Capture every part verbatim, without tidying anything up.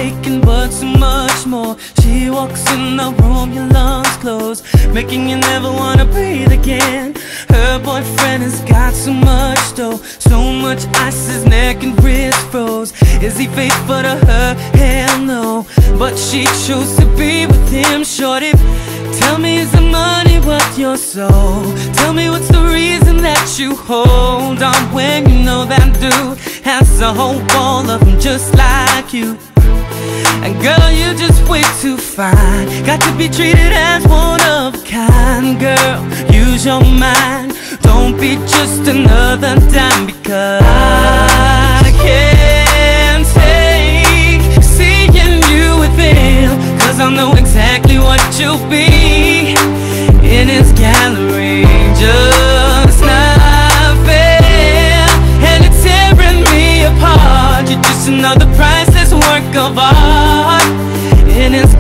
taken, but so much more. She walks in the room, your lungs close, making you never wanna breathe again. Her boyfriend has got so much dough, so much ice, his neck and wrist froze. Is he faithful to her? Hell no, but she chose to be with him. Shorty, tell me, is the money worth your soul? Tell me, what's the reason that you hold on when you know that dude has a whole wall of them just like you? And girl, you're just way too fine, got to be treated as one of a kind. Girl, use your mind, don't be just another dime, because I can't take seeing you with him, cause I know exactly what you'll be in his gallery. Just not fair, and it's tearing me apart. You're just another priceless work of art in his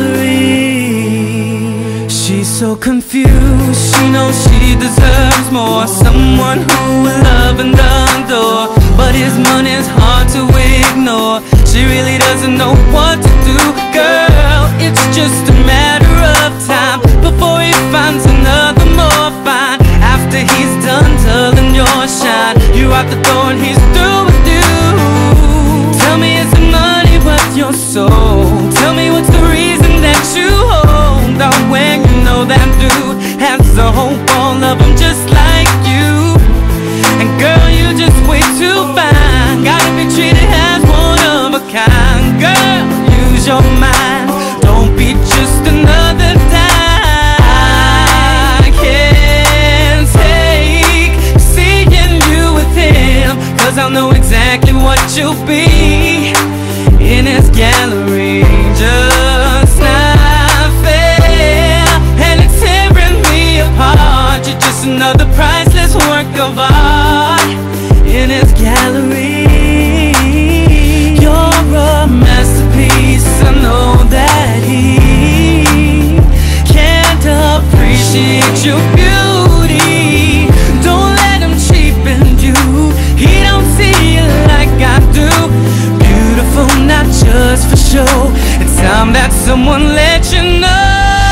gallery. She's so confused, she knows she deserves more, someone who will love and adore, but his money's hard to ignore. She really doesn't know what to do. Girl, it's just a matter of time before he finds another more fine. After he's done dulling your shine, you're out the door and he's through with you. Tell me, is the money worth your soul? Tell me, what's the reason that you hold on when you know that dude has a whole wall of them just like you? And girl, you're just way too fine, gotta be treated as one of a kind. Girl, use your mind, don't be just another dime. I can't take seeing you with him, cause I know exactly what you'll be in his gallery. Just not fair, and it's tearing me apart. You're just another priceless work of art in his gallery. You're a masterpiece, I know that he can't appreciate your beauty. Don't let him cheapen you, he don't see it like I do. Beautiful, not just for show, it's time that someone let you know.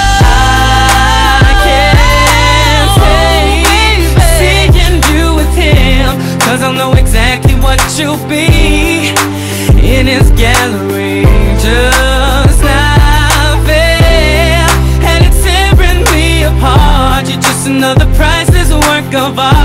I can't take seeing you with him, cause I know exactly what you'll be in his gallery. Just not fair, and it's tearing me apart. You're just another priceless work of art.